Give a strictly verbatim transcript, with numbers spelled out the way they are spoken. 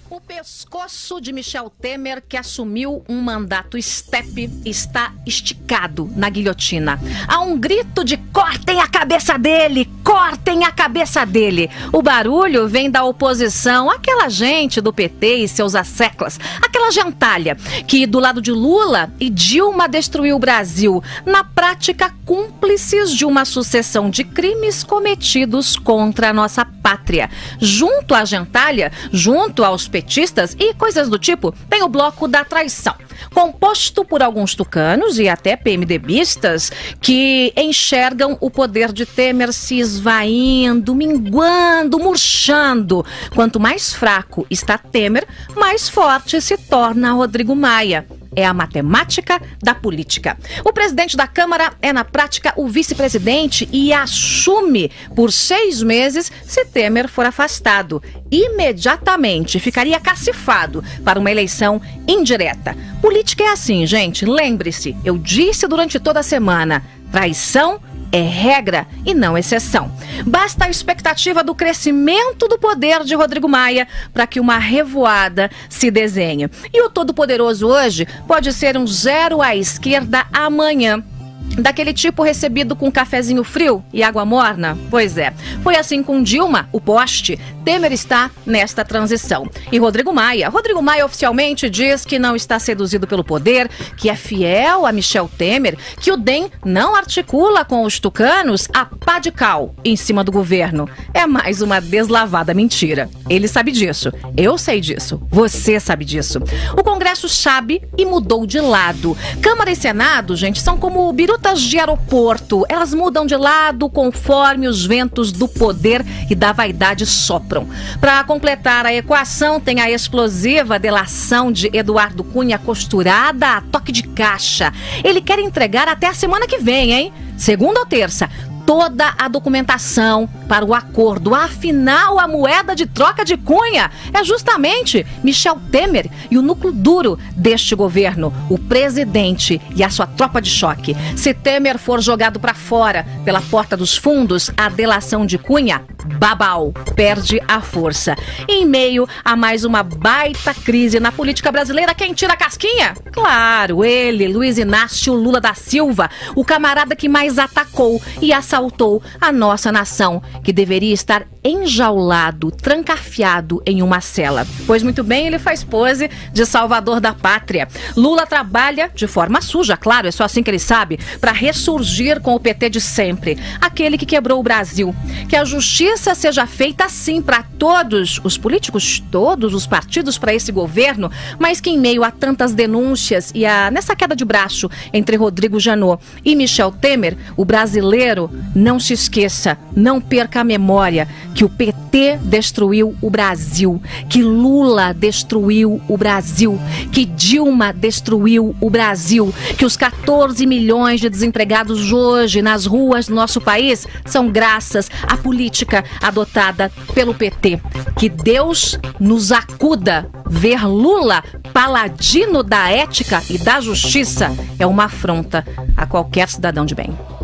O pescoço de Michel Temer, que assumiu um mandato estepe, está esticado na guilhotina. Há um grito de cortem a cabeça dele, cortem a cabeça dele. O barulho vem da oposição, aquela gente do P T e seus asseclas, aquela gentalha que do lado de Lula e Dilma destruiu o Brasil, na prática cúmplices de uma sucessão de crimes cometidos contra a nossa pátria. Junto à gentalha, junto aos petistas e coisas do tipo, tem o bloco da traição, composto por alguns tucanos e até PMDBistas que enxergam o poder de Temer se esvaindo, minguando, murchando. Quanto mais fraco está Temer, mais forte se torna Rodrigo Maia. É a matemática da política. O presidente da Câmara é, na prática, o vice-presidente e assume por seis meses se Temer for afastado. Imediatamente ficaria cacifado para uma eleição indireta. Política é assim, gente. Lembre-se, eu disse durante toda a semana, traição é regra e não exceção. Basta a expectativa do crescimento do poder de Rodrigo Maia para que uma revoada se desenhe. E o todo-poderoso hoje pode ser um zero à esquerda amanhã. Daquele tipo recebido com um cafezinho frio e água morna? Pois é. Foi assim com Dilma, o poste. Temer está nesta transição. E Rodrigo Maia? Rodrigo Maia oficialmente diz que não está seduzido pelo poder, que é fiel a Michel Temer, que o D E M não articula com os tucanos a pá de cal em cima do governo. É mais uma deslavada mentira. Ele sabe disso. Eu sei disso. Você sabe disso. O Congresso sabe e mudou de lado. Câmara e Senado, gente, são como birutas de aeroporto. Elas mudam de lado conforme os ventos do poder e da vaidade sopram. Para completar a equação, tem a explosiva delação de Eduardo Cunha costurada a toque de caixa. Ele quer entregar até a semana que vem, hein? Segunda ou terça. Toda a documentação para o acordo. Afinal, a moeda de troca de Cunha é justamente Michel Temer e o núcleo duro deste governo, o presidente e a sua tropa de choque. Se Temer for jogado para fora pela porta dos fundos, a delação de Cunha, babau, perde a força. Em meio a mais uma baita crise na política brasileira, quem tira a casquinha? Claro, ele, Luiz Inácio Lula da Silva, o camarada que mais atacou e assaltou a nossa nação, que deveria estar enjaulado, trancafiado em uma cela. Pois muito bem, ele faz pose de salvador da pátria. Lula trabalha de forma suja, claro, é só assim que ele sabe, para ressurgir com o P T de sempre, aquele que quebrou o Brasil. Que a justiça seja feita assim para todos os políticos, todos os partidos para esse governo, mas que em meio a tantas denúncias e a nessa queda de braço entre Rodrigo Janot e Michel Temer, o brasileiro não se esqueça, não perca a memória que o P T destruiu o Brasil, que Lula destruiu o Brasil, que Dilma destruiu o Brasil, que os quatorze milhões de desempregados hoje nas ruas do nosso país são graças à política adotada pelo P T. Que Deus nos acuda. Ver Lula paladino da ética e da justiça é uma afronta a qualquer cidadão de bem.